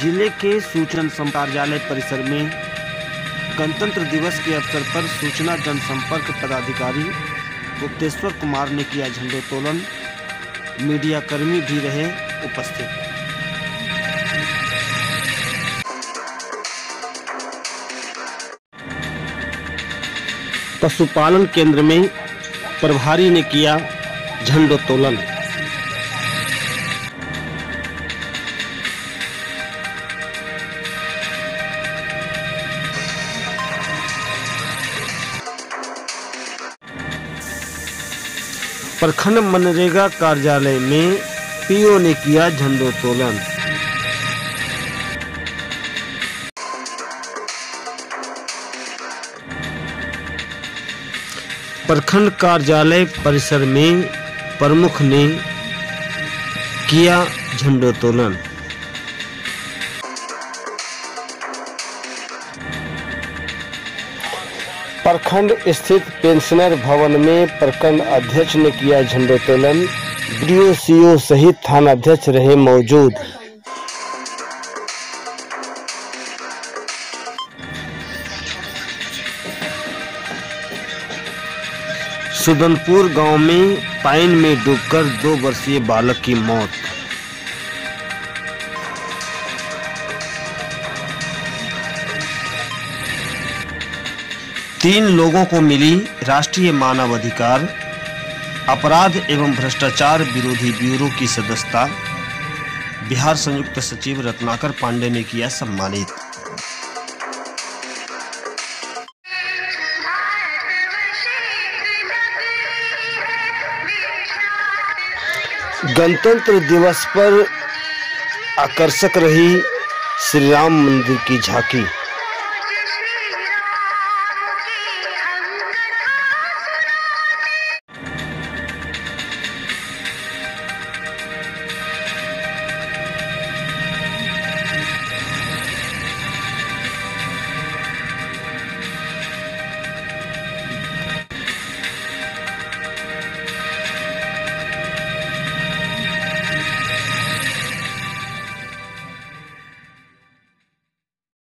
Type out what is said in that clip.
जिले के सूचना कार्यालय परिसर में गणतंत्र दिवस के अवसर पर सूचना जनसंपर्क पदाधिकारी गुप्तेश्वर कुमार ने किया झंडोत्तोलन। मीडियाकर्मी भी रहे उपस्थित। पशुपालन केंद्र में प्रभारी ने किया झंडोत्तोलन। प्रखंड मनरेगा कार्यालय में पीओ ने किया झंडोत्तोलन। प्रखंड कार्यालय परिसर में प्रमुख ने किया झंडोत्तोलन। प्रखंड स्थित पेंशनर भवन में प्रखंड अध्यक्ष ने किया झंडोत्तोलन। बीडीओ सीओ सहित थानाध्यक्ष रहे मौजूद। सुदनपुर गांव में पाइन में डूबकर 2 वर्षीय बालक की मौत। तीन लोगों को मिली राष्ट्रीय मानवाधिकार अपराध एवं भ्रष्टाचार विरोधी ब्यूरो की सदस्यता। बिहार संयुक्त सचिव रत्नाकर पांडे ने किया सम्मानित। गणतंत्र दिवस पर आकर्षक रही श्री राम मंदिर की झांकी।